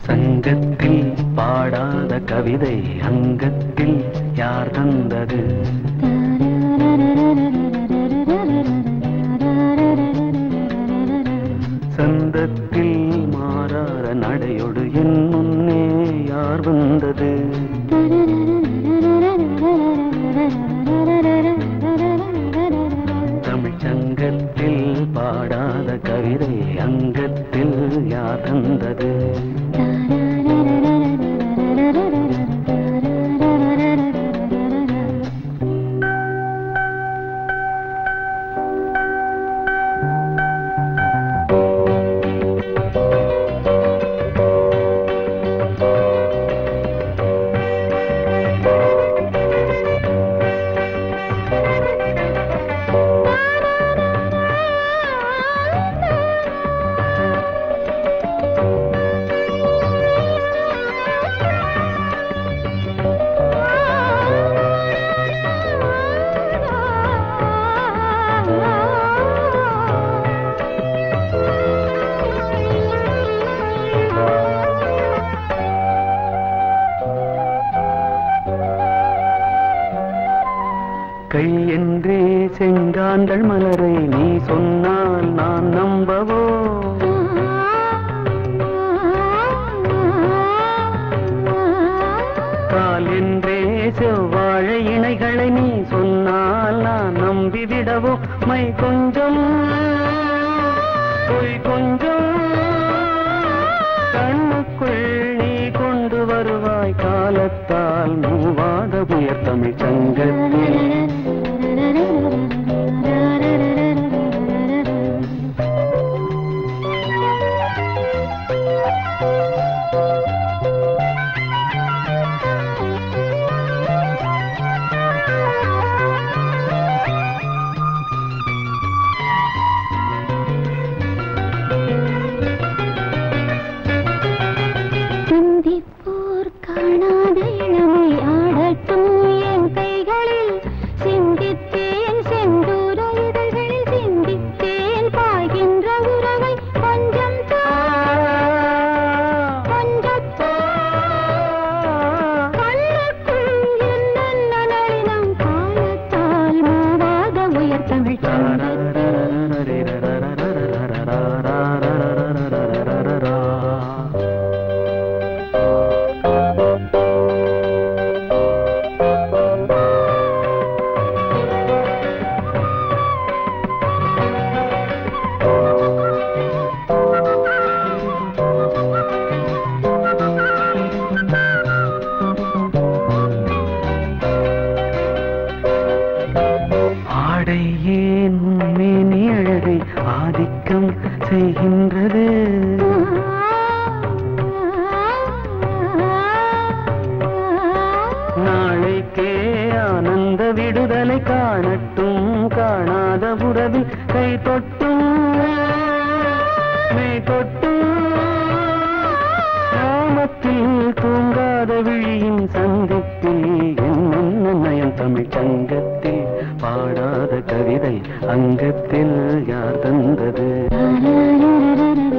சங்கத்தில் பாடாத கவிதை அங்கத்தில் யார் தந்தது? சந்தத்தில் மாறார நடையோடு என் முன்னே யார் வந்தது? தமிழ் சங்கத்தில் பாடாத கவிதை அங்கத்தில் யார் தந்தது? கை என்றே செங்காந்தள் மலரை நீ சொன்னால் நான் நம்பவோ? கால் என்றே செவ்வாழை இணைகளை நீ சொன்னால் நான் நம்பிவிடவோ? மை கொஞ்சம் பொய் கொஞ்சம் கண்ணுக்குள் நீ கொண்டு வருவாய் காலத்தால் மூவாத உயர் தமிழ் சங்கத்தில். ஆதிக்கம் செய்கின்றது. நாளைக்கே ஆனந்த விடுதலை காணட்டும் காணாத உறவில் கை தொட்டும் மெய் தொட்டும் கிராமத்தில் தூங்காத விழியின் சங்கத்தில் என்ன நயம் தமிழ் சங்கத்தில் பாடாத கவிதை அங்கத்தில் யார் தந்தது?